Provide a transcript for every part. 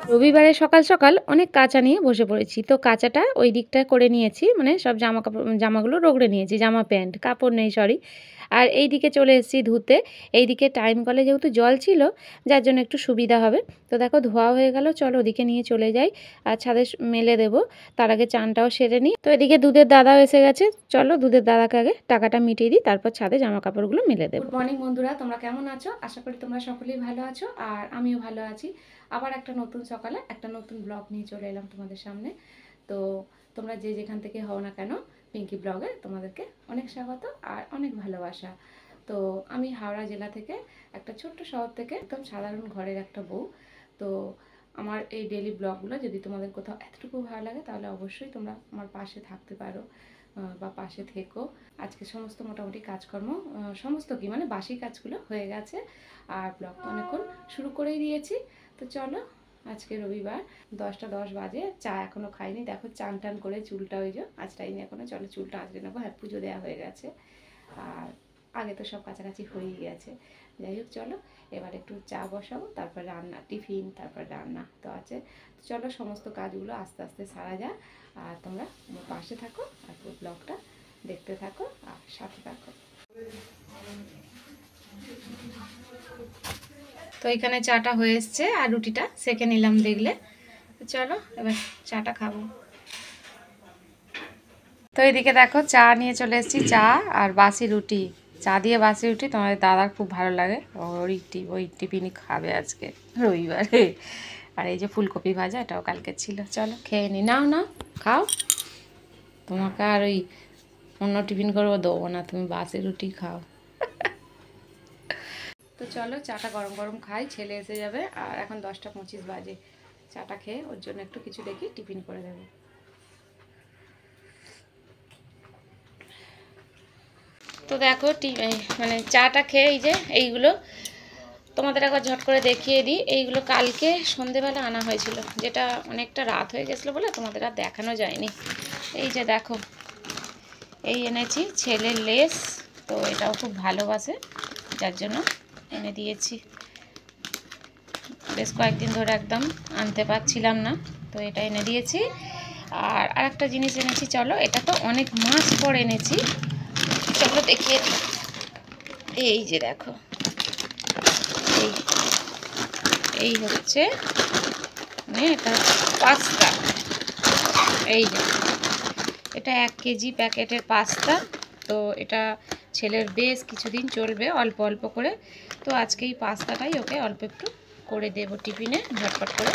রবিবারে সকাল সকাল অনেক কাচা নিয়ে বসে পড়েছি। তো কাচাটা ওই দিকটা করে নিয়েছি, মানে সব জামাগুলো রগড়ে নিয়েছি, জামা প্যান্ট কাপড় নেই সরি। আর এই দিকে চলে এসেছি ধুতে। এইদিকে টাইম কলে যেহেতু জল ছিল, যার জন্য একটু সুবিধা হবে। তো দেখো ধোয়া হয়ে গেল, চলো ওদিকে নিয়ে চলে যাই আর ছাদে মেলে দেবো। তার আগে চানটাও সেরে নিই। তো এদিকে দুধের দাদাও এসে গেছে, চলো দুধের দাদাকে আগে টাকাটা মিটিয়ে দিই, তারপর ছাদে জামা কাপড়গুলো মেলে দেবো। গুড মর্নিং বন্ধুরা, তোমরা কেমন আছো? আশা করি তোমরা সকলেই ভালো আছো, আর আমিও ভালো আছি। আবার একটা নতুন সকালে একটা নতুন ব্লগ নিয়ে চলে এলাম তোমাদের সামনে। তো তোমরা যে যেখান থেকে হও না কেন, পিঙ্কি ব্লগে তোমাদেরকে অনেক স্বাগত আর অনেক ভালোবাসা। তো আমি হাওড়া জেলা থেকে, একটা ছোট্ট শহর থেকে, একদম সাধারণ ঘরের একটা বউ। তো আমার এই ডেলি ব্লগগুলো যদি তোমাদের কোথাও এতটুকু ভালো লাগে, তাহলে অবশ্যই তোমরা আমার পাশে থাকতে পারো বা পাশে থেকো। আজকে সমস্ত মোটামুটি কাজকর্ম, সমস্ত কি মানে বাসি কাজগুলো হয়ে গেছে, আর ব্লগ তো অনেকক্ষণ শুরু করেই দিয়েছি। তো চলো, আজকে রবিবার 10টা 10 বাজে, চা এখনও খাইনি। দেখো চান টান করে চুলটা ওই যে আঁচড়াইনি এখনও, চলো চুলটা আঁচড়ে নেবো। হ্যাঁ, পুজো দেওয়া হয়ে গেছে আর আগে তো সব কাছাকাছি হয়েই গেছে। যাই হোক, চলো এবার একটু চা বসাবো, তারপর রান্না, টিফিন, তারপর রান্না তো আছে। তো চলো সমস্ত কাজগুলো আস্তে আস্তে সারা যায়, আর তোমরা আমার পাশে থাকো আর ব্লগটা দেখতে থাকো আর সাথে থাকো। তো এখানে চাটা হয়ে এসছে আর রুটিটা সেঁকে নিলাম দেখলে। তো চলো এবার চাটা খাবো। তো এদিকে দেখো চা নিয়ে চলে এসেছি, চা আর বাসি রুটি। চা দিয়ে বাসি রুটি তোমাদের দাদার খুব ভালো লাগে, ওই টিফিনই খাবে আজকে রবিবারে। আর এই যে ফুলকপি ভাজা, এটাও কালকে ছিল। চলো খেয়ে নি, নাও না খাও, তোমাকে আর ওই অন্য টিফিন করবো দেবো না, তুমি বাসি রুটি খাও। তো চলো চাটা গরম গরম খাই, ছেলে এসে যাবে। আর এখন 10টা 25 বাজে, চাটা খেয়ে ওর জন্য একটু কিছু দেখি টিফিন করে দেবো। তো দেখো মানে চাটা খেয়ে এই যে এইগুলো তোমাদের একবার ঝট করে দেখিয়ে দিই। এইগুলো কালকে সন্ধেবেলা আনা হয়েছিল, যেটা অনেকটা রাত হয়ে গেছিলো বলে তোমাদের আর দেখানো যায়নি। এই যে দেখো, এই এনেছি ছেলের লেস, তো এটাও খুব ভালোবাসে, যার জন্য এনে দিয়েছি। বেশ কয়েকদিন ধরে একদম আনতে পারছিলাম না, তো এটা এনে দিয়েছি। আর আরেকটা জিনিস এনেছি, চলো এটা তো অনেক মাস পর এনেছি, চলো দেখিয়ে দিই। এই যে দেখো, এই এই হচ্ছে মানে এটা পাস্তা। এই যে এটা 1 কেজি প্যাকেটের পাস্তা। তো এটা ছেলের বেশ কিছুদিন চলবে অল্প অল্প করে। তো আজকে এই পাস্তাটাই ওকে অল্প একটু করে দেব টিফিনে ঝটপট করে।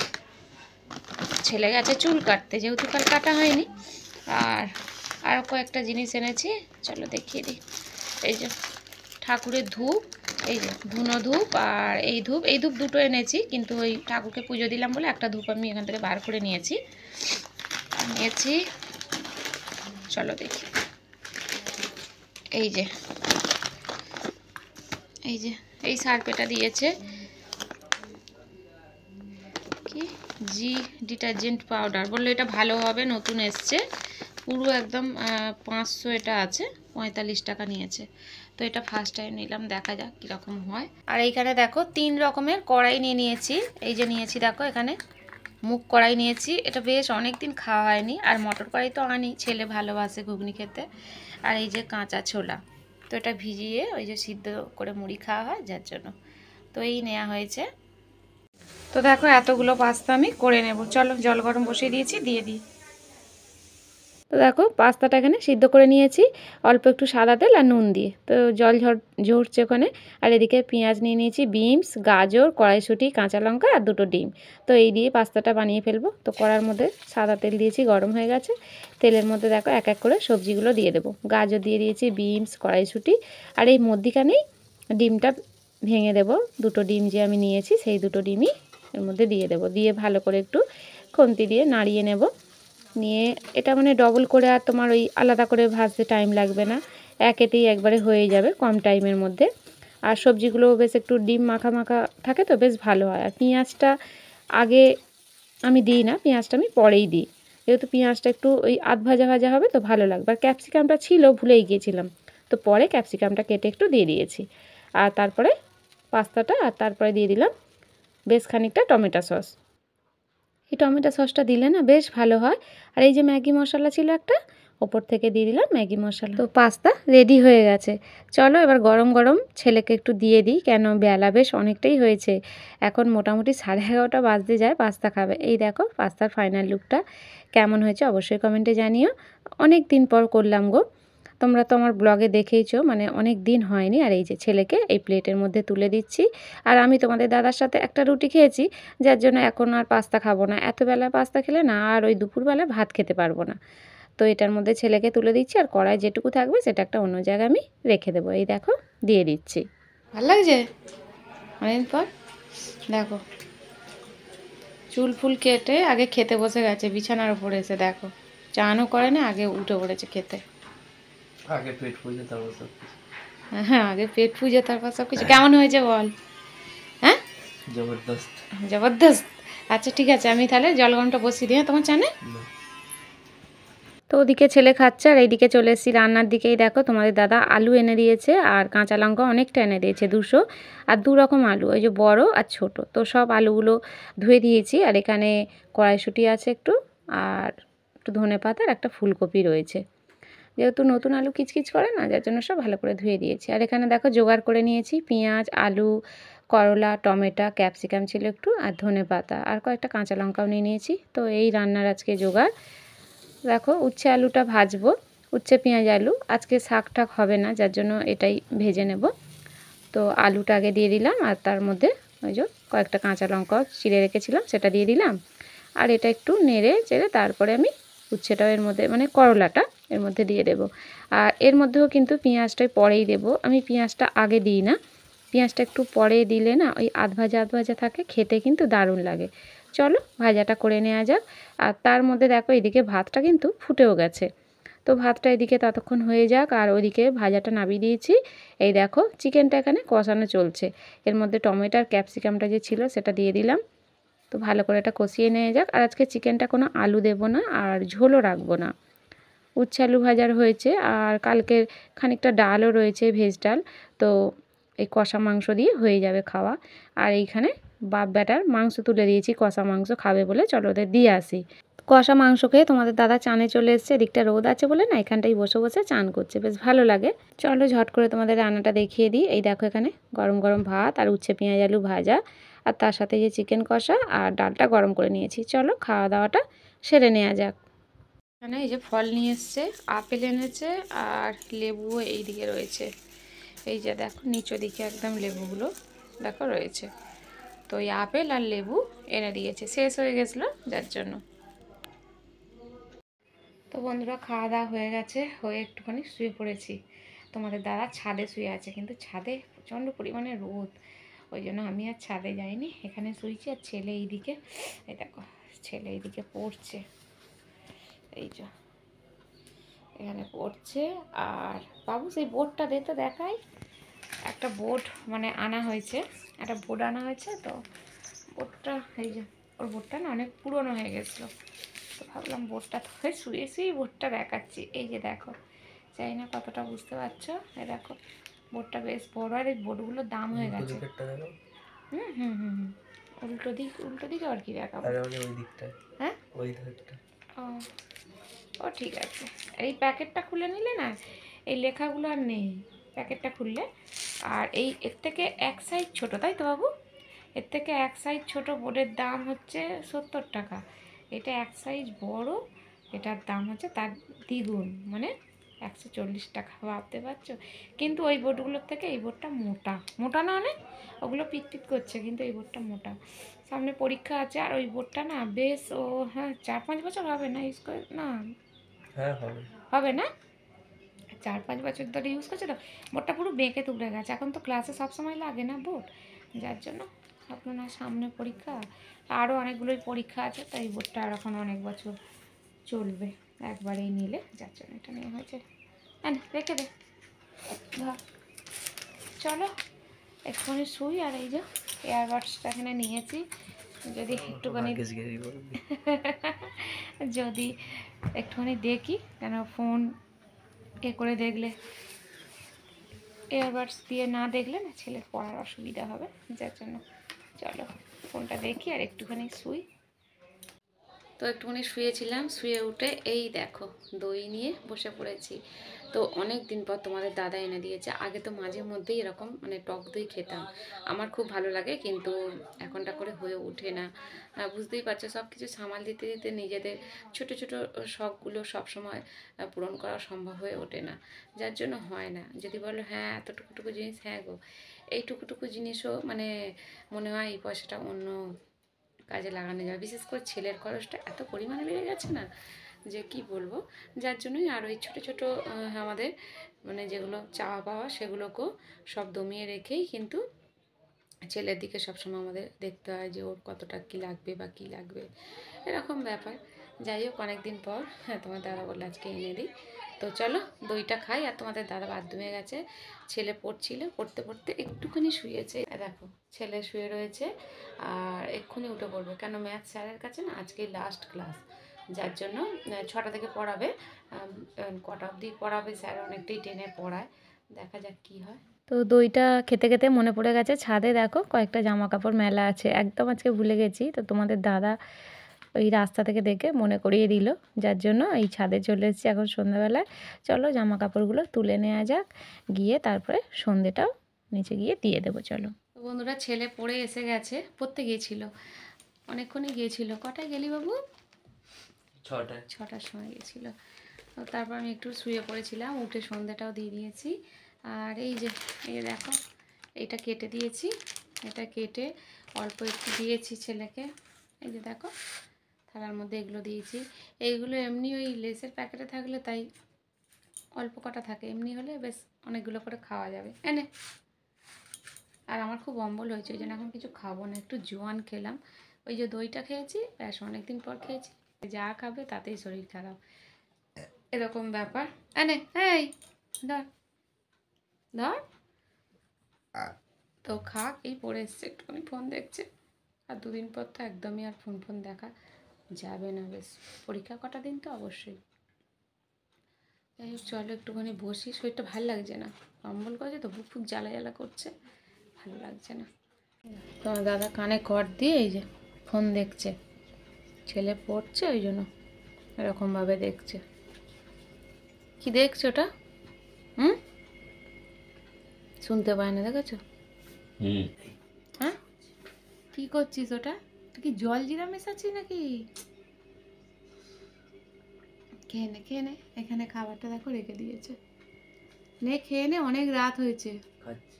ছেলে গেছে চুল কাটতে, যেহেতু কাল কাটা হয়নি। আর আরও কয়েকটা জিনিস এনেছি, চলো দেখিয়ে দিই। এই যে ঠাকুরের ধূপ, এই যে ধুনো ধূপ, আর এই ধূপ দুটো এনেছি, কিন্তু ওই ঠাকুরকে পুজো দিলাম বলে একটা ধূপ আমি এখান থেকে বার করে নিয়েছি। চলো দেখি। এই যে এই সার্ফেটা দিয়েছে কি, জি ডিটারজেন্ট পাউডার, বললো এটা ভালো হবে, নতুন এসছে পুরো একদম 500 এটা আছে, 45 টাকা নিয়েছে। তো এটা ফার্স্ট টাইম নিলাম, দেখা যাক কীরকম হয়। আর এইখানে দেখো 3 রকমের কড়াই নিয়ে নিয়েছি। এই যে নিয়েছি দেখো, এখানে মুগ কড়াই নিয়েছি, এটা বেশ অনেক দিন খাওয়া হয়নি। আর মটর কড়াই তো আনি, ছেলে ভালোবাসে ঘুগনি খেতে। আর এই যে কাঁচা ছোলা, তো এটা ভিজিয়ে ওই যে সিদ্ধ করে মুড়ি খাওয়া হয়, যার জন্য তো এই নেওয়া হয়েছে। তো দেখো এতগুলো পাস্তা আমি করে নেব, চলো জল গরম বসিয়ে দিয়েছি, দিয়ে দিই। তো দেখো পাস্তাটা এখানে সিদ্ধ করে নিয়েছি অল্প একটু সাদা তেল আর নুন দিয়ে। তো জল ঝরছে ওখানে। আর এদিকে পেঁয়াজ নিয়ে নিয়েছি, বিনস, গাজর, কড়াইশুঁটি, কাঁচা লঙ্কা আর 2টো ডিম। তো এই দিয়ে পাস্তাটা বানিয়ে ফেলবো। তো কড়ার মধ্যে সাদা তেল দিয়েছি, গরম হয়ে গেছে। তেলের মধ্যে দেখো এক এক করে সবজিগুলো দিয়ে দেবো। গাজর দিয়ে দিয়েছি, বিনস, কড়াইশুঁটি, আর এই মধ্যিখানেই ডিমটা ভেঙে দেব। 2টো ডিম যে আমি নিয়েছি, সেই 2টো ডিমই এর মধ্যে দিয়ে দেবো। দিয়ে ভালো করে একটু খুন্তি দিয়ে নাড়িয়ে নেব। নিয়ে এটা মানে ডবল করে আর তোমার ওই আলাদা করে ভাজতে টাইম লাগবে না, একেতেই একবারে হয়ে যাবে কম টাইমের মধ্যে। আর সবজিগুলো বেশ একটু ডিম মাখা মাখা থাকে, তো বেশ ভালো হয়। আর পেঁয়াজটা আগে আমি দিই না, পেঁয়াজটা আমি পরেই দিই, যেহেতু পেঁয়াজটা একটু ওই আধ ভাজা ভাজা হবে, তো ভালো লাগবে। আর ক্যাপসিকামটা ছিল, ভুলেই গিয়েছিলাম, তো পরে ক্যাপসিকামটা কেটে একটু দিয়ে দিয়েছি। আর তারপরে পাস্তাটা, আর তারপরে দিয়ে দিলাম বেশ খানিকটা টমেটো সস। এই টমেটো সসটা দিলে না বেশ ভালো হয়। আর এই যে ম্যাগি মশলা ছিল একটা, ওপর থেকে দিয়ে দিলাম ম্যাগি মশলা। তো পাস্তা রেডি হয়ে গেছে। চলো এবার গরম গরম ছেলেকে একটু দিয়ে দিই, কেন বেলা বেশ অনেকটাই হয়েছে। এখন মোটামুটি 11:30 বাজতে যায়, পাস্তা খাবে। এই দেখো পাস্তার ফাইনাল লুকটা কেমন হয়েছে অবশ্যই কমেন্টে জানিও। অনেক দিন পর করলাম গো। তোমরা তো আমার ব্লগে দেখেইছো, মানে অনেক দিন হয়নি। আর এই যে ছেলেকে এই প্লেটের মধ্যে তুলে দিচ্ছি। আর আমি তোমাদের দাদার সাথে একটা রুটি খেয়েছি, যার জন্য এখন আর পাস্তা খাবো না। এত বেলায় পাস্তা খেলে না আর ওই দুপুরবেলায় ভাত খেতে পারবো না। তো এটার মধ্যে ছেলেকে তুলে দিচ্ছি, আর কড়াই যেটুকু থাকবে সেটা একটা অন্য জায়গায় আমি রেখে দেবো। এই দেখো দিয়ে দিচ্ছি। ভালো লাগছে অনেকদিন পর। দেখো চুল ফুল কেটে আগে খেতে বসে গেছে বিছানার উপরে এসে, দেখো চানও করে না, আগে উঠে পড়েছে খেতে। আগে পেট পুজো তারপর সব কিছু। হ্যাঁ আগে পেট পুজো তারপর সব কিছু। কেমন হয়েছে বল? হ্যাঁ জবরদস্ত। জবরদস্ত। আচ্ছা ঠিক আছে, আমি তাহলে জল গরমটা বসিয়ে দিই তোমার চানে। তো ওদিকে ছেলে খাচ্ছে আর এইদিকে চলে এসেছি রান্নার দিকেই। দেখো তোমাদের দাদা আলু এনে দিয়েছে আর কাঁচা লঙ্কা অনেকটা এনে দিয়েছে, 200। আর 2 রকম আলু, ওই যে বড় আর ছোট। তো সব আলুগুলো ধুয়ে দিয়েছি। আর এখানে কড়াইশুঁটি আছে একটু, আর একটু ধনেপাতা আর একটা ফুলকপি রয়েছে। যেহেতু নতুন আলু কিচকিচ করে না, যার জন্য সব ভালো করে ধুয়ে দিয়েছি। আর এখানে দেখো জোগাড় করে নিয়েছি পেঁয়াজ, আলু, করলা, টমেটো, ক্যাপসিকাম ছিল একটু, আর ধনেপাতা, আর কয়েকটা কাঁচা লঙ্কাও নিয়ে নিয়েছি। তো এই রান্নার আজকে জোগাড়। দেখো উচ্ছে আলুটা ভাজবো, উচ্ছে পেঁয়াজ আলু। আজকে শাক টাক হবে না, যার জন্য এটাই ভেজে নেব। তো আলুটা আগে দিয়ে দিলাম, আর তার মধ্যে ওই যে কয়েকটা কাঁচা লঙ্কাও চিড়ে রেখেছিলাম সেটা দিয়ে দিলাম। আর এটা একটু নেড়ে চেড়ে তারপরে আমি উচ্ছেটাও এর মধ্যে, মানে করলাটা এর মধ্যে দিয়ে দেব। আর এর মধ্যেও কিন্তু পেঁয়াজটাই পরেই দেব, আমি পেঁয়াজটা আগে দিই না। পেঁয়াজটা একটু পরে দিলে না ওই আধ ভাজা থাকে, খেতে কিন্তু দারুণ লাগে। চলো ভাজাটা করে নেওয়া যাক। আর তার মধ্যে দেখো এদিকে ভাতটা কিন্তু ফুটেও গেছে। তো ভাতটা এদিকে ততক্ষণ হয়ে যাক, আর ওইদিকে ভাজাটা নামিয়ে দিয়েছি। এই দেখো চিকেনটা এখানে কষানো চলছে। এর মধ্যে টমেটো আর ক্যাপসিকামটা যে ছিল সেটা দিয়ে দিলাম। তো ভালো করে এটা কষিয়ে নেওয়া যাক। আর আজকে চিকেনটা কোনো আলু দেব না, আর ঝোলও রাখবো না। উচ্ছে আলু ভাজার হয়েছে, আর কালকের খানিকটা ডালও রয়েছে, ভেজ ডাল। তো এই কষা মাংস দিয়ে হয়ে যাবে খাওয়া। আর এইখানে বাপ বেটার মাংস তুলে দিয়েছি, কষা মাংস খাবে বলে, চলো ওদের দিয়ে আসি। কষা মাংস খেয়ে তোমাদের দাদা চানে চলে এসছে। এদিকটা রোদ আছে বলে না এখানটাই বসে বসে চান করছে, বেশ ভালো লাগে। চলো ঝট করে তোমাদের রান্নাটা দেখিয়ে দিই। এই দেখো এখানে গরম গরম ভাত আর উচ্ছে পেঁয়াজ আলু ভাজা, আর তার সাথে যে চিকেন কষা আর ডালটা গরম করে নিয়েছি। চলো খাওয়া দাওয়াটা সেরে নেওয়া যাক। এখানে এই যে ফল নিয়ে এসছে, আপেল এনেছে আর লেবুও এই দিকে রয়েছে। এই যে দেখো নিচের দিকে একদম লেবুগুলো দেখো রয়েছে। তো এই আপেল আর লেবু এনে দিয়েছে, শেষ হয়ে গেছিলো যার জন্য। তো বন্ধুরা খাওয়া দাওয়া হয়ে গেছে, হয়ে একটুখানি শুয়ে পড়েছি। তোমাদের দাদা ছাদে শুয়ে আছে, কিন্তু ছাদে প্রচণ্ড পরিমাণে রোদ, ওই জন্য আমি আর ছাদে যাইনি, এখানে শুয়েছি। আর ছেলে এইদিকে, এই দেখো ছেলে এইদিকে পড়ছে, এই যে এখানে পড়ছে। আর বাবু সেই বোর্ডটা দে তো দেখাই। একটা বোর্ড মানে আনা হয়েছে, একটা বোর্ড আনা হয়েছে। তো বোর্ডটা এই যে, ওর বোর্ডটা না অনেক পুরনো হয়ে গেছিলো। তো ভাবলাম বোর্ডটা ধরে শুয়ে শুয়েই বোর্ডটা দেখাচ্ছি। এই যে দেখো, চাই না কতটা বুঝতে পারছো। এই দেখো বোর্ডটা বেশ বড়, আর এই বোর্ডগুলোর দাম হয়ে গেছে। হুম হুম হুম হুম উল্টো দিকে আর কি দেখাবো? ওই দিকটা, হ্যাঁ ওই ধারটা। ও ও ঠিক আছে। এই প্যাকেটটা খুলে নিলে না এই লেখাগুলো আর নেই, প্যাকেটটা খুললে। আর এই এর থেকে এক সাইজ ছোট, তাই তো বাবু? এর থেকে এক সাইজ ছোট বোর্ডের দাম হচ্ছে 70 টাকা। এটা এক সাইজ বড়, এটার দাম হচ্ছে তার দ্বিগুণ, মানে 140 টাকা। ভাবতে পারছো? কিন্তু ওই বোর্ডগুলোর থেকে এই বোর্ডটা মোটা মোটা না, অনেক ওগুলো পিট করছে, কিন্তু এই বোর্ডটা মোটা। সামনে পরীক্ষা আছে, আর ওই বোর্ডটা না বেশ, ও হ্যাঁ 4-5 বছর হবে না ইউজ করে, না হ্যাঁ হবে, হবে না, 4-5 বছর ধরে ইউজ করছে। তো বোর্ডটা পুরো বেঁকে তুলে গেছে। এখন তো ক্লাসে সবসময় লাগে না বোর্ড, যার জন্য আপনার সামনে পরীক্ষা, আরও অনেকগুলোই পরীক্ষা আছে, তাই এই বোর্ডটা আর এখন অনেক বছর চলবে একবারেই নিলে, যার জন্য এটা নেওয়া হয়েছে। হ্যাঁ রেখে দে, ধর। চলো একটুখানি শুই। আর এই যে এয়ারবাডসটা এখানে নিয়েছি, যদি একটুখানি যদি একটুখানি দেখি, কেন ফোন এ করে দেখলে, এয়ারবাডস দিয়ে না দেখলে না ছেলের পড়ার অসুবিধা হবে, যার জন্য চলো ফোনটা দেখি আর একটুখানি শুই। তো একটুখানি শুয়েছিলাম, শুয়ে উঠে এই দেখো দই নিয়ে বসে পড়েছি। তো অনেক দিন পর তোমাদের দাদা এনে দিয়েছে। আগে তো মাঝে মধ্যেই এরকম মানে টক দই খেতাম, আমার খুব ভালো লাগে, কিন্তু এখনটা করে হয়ে ওঠে না। বুঝতেই পারছো, সব কিছু সামাল দিতে দিতে নিজেদের ছোট ছোট শখগুলো সবসময় পূরণ করা সম্ভব হয়ে ওঠে না, যার জন্য হয় না। যদি বলো হ্যাঁ এত টুকুটুকু জিনিস, হ্যাঁ গো, এই টুকুটুকু জিনিসও মানে মনে হয় এই পয়সাটা অন্য কাজে লাগানো যাবে। বিশেষ করে ছেলের খরচটা এত পরিমাণে বেড়ে গেছে না যে কি বলবো, যার জন্যই আর ওই ছোটো ছোটো আমাদের মানে যেগুলো চাওয়া পাওয়া সেগুলোকেও সব দমিয়ে রেখেই কিন্তু ছেলের দিকে সবসময় আমাদের দেখতে হয় যে ওর কতটা কী লাগবে বা কী লাগবে, এরকম ব্যাপার। যাই হোক, অনেকদিন পর হ্যাঁ তোমার দাদা বললে আজকে এনে দিই। তো চলো দইটা খাই। আর তোমাদের দাদা বাথরুমে গেছে, ছেলে পড়ছিল, পড়তে পড়তে একটুখানি শুয়েছে। দেখো ছেলে শুয়ে রয়েছে আর এক্ষুনি উঠে পড়বে, কেন ম্যাথ স্যারের কাছে না আজকে লাস্ট ক্লাস, যার জন্য 6টা থেকে পড়াবে। কটা অবধি পড়াবে স্যার, অনেকটাই টেনে পড়ায়, দেখা যাক কী হয়। তো দইটা খেতে খেতে মনে পড়ে গেছে ছাদে দেখো কয়েকটা জামা কাপড় মেলা আছে, একদম আজকে ভুলে গেছি। তো তোমাদের দাদা ওই রাস্তা থেকে দেখে মনে করিয়ে দিল, যার জন্য এই ছাদে চলে এসেছি এখন সন্ধ্যাবেলায়। চলো জামা কাপড়গুলো তুলে নেওয়া যাক, গিয়ে তারপরে সন্ধেটাও নিচে গিয়ে দিয়ে দেবো। চলো তো বন্ধুরা, ছেলে পড়ে এসে গেছে, পড়তে গিয়েছিল অনেকক্ষণই গিয়েছিল। কটায় গেলি বাবু? 6টায়। 6টার সময় গেছিলো। তো তারপর আমি একটু শুয়ে পড়েছিলাম, উঠে সন্ধেটাও দিয়ে দিয়েছি। আর এই যে দেখো এটা কেটে দিয়েছি, এটা কেটে অল্প একটু দিয়েছি ছেলেকে। এই যে দেখো থালার মধ্যে এগুলো দিয়েছি। এইগুলো এমনি ওই লেসের প্যাকেটে থাকলে তাই অল্প কটা থাকে, এমনি হলে বেশ অনেকগুলো করে খাওয়া যাবে। এনে আর আমার খুব অম্বল হয়েছে, ওই জন্য এখন কিছু খাবো না, একটু জোয়ান খেলাম। ওই যে দইটা খেয়েছি, ব্যাস অনেকদিন পর খেয়েছি, যা খাবে তাতেই শরীর খারাপ, এরকম ব্যাপার। এনে এই ধর ধর, তো খাক, এই পড়ে এসছে, একটুখানি ফোন দেখছে। আর 2 দিন পর তো একদমই আর ফোন দেখা যাবে না, বেশ পরীক্ষা কটা দিন তো অবশ্যই। যাই হোক চলো একটুখানি বসি, শরীরটা ভালো লাগছে না, অম্বল করছে তো, বুক ফুক জ্বালা জ্বালা করছে, ভালো লাগছে না। তোমার দাদা কানে কর দিয়ে এই যে ফোন দেখছে, ছেলে পড়ছে ওই জন্য এরকমভাবে দেখছে। কি দেখছো ওটা? শুনতে পায় না, দেখেছো? হ্যাঁ কি করছিস ওটা? তুই কি জল জিরা মেশাচ্ছিস নাকি? খেয়ে নে খেয়ে নে, এখানে খাবারটা দেখো রেখে দিয়েছে, নে খেয়ে নে, অনেক রাত হয়েছে। খাচ্ছি।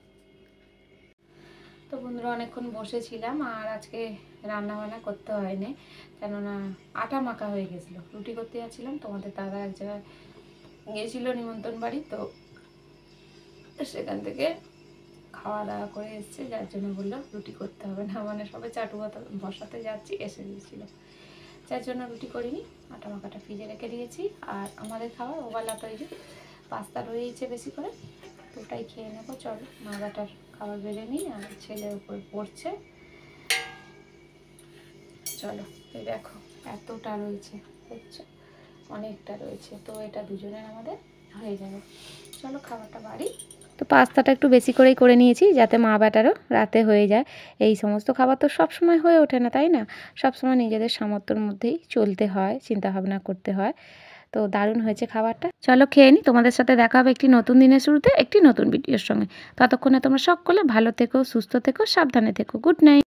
তো বন্ধুরা অনেকক্ষণ বসেছিলাম, আর আজকে রান্না বান্না করতে হয়নি, কেননা আটা মাখা হয়ে গেছিলো। রুটি করতে যাচ্ছিলাম, তোমাদের দাদা এক জায়গায় গিয়েছিলো নিমন্ত্রণ বাড়ি, তো সেখান থেকে খাওয়া দাওয়া করে এসছে, যার জন্য বললো রুটি করতে হবে না, মানে সবে চাটু বসাতে যাচ্ছি এসে দিয়েছিল, যার জন্য রুটি করিনি। আটা মাখাটা ফ্রিজে রেখে দিয়েছি। আর আমাদের খাবার ওবেলা তৈরি, পাস্তা রয়েছে বেশি করে, তো ওটাই খেয়ে নেবো। চলো মা বাটার খাবার বেড়ে নিই, আর ছেলের উপর পড়ছে। চলো এই দেখো এতটা রয়েছে, দেখছো অনেকটা রয়েছে, তো এটা দুজনের আমাদের হয়ে যাবে। চলো খাবারটা বাড়ি। তো পাস্তাটা একটু বেশি করেই করে নিয়েছি, যাতে মা ব্যাটারও রাতে হয়ে যায়। এই সমস্ত খাবার তো সব সময় হয়ে ওঠে না, তাই না? সব সময় নিজেদের সামর্থ্যের মধ্যেই চলতে হয়, চিন্তা ভাবনা করতে হয়। তো দারুণ হয়েছে খাবারটা, চলো খেয়ে নিই। তোমাদের সাথে দেখা হবে একটি নতুন দিনের শুরুতে একটি নতুন ভিডিওর সঙ্গে। ততক্ষণে তোমরা সকলে ভালো থেকো, সুস্থ থেকো, সাবধানে থেকো। Good night.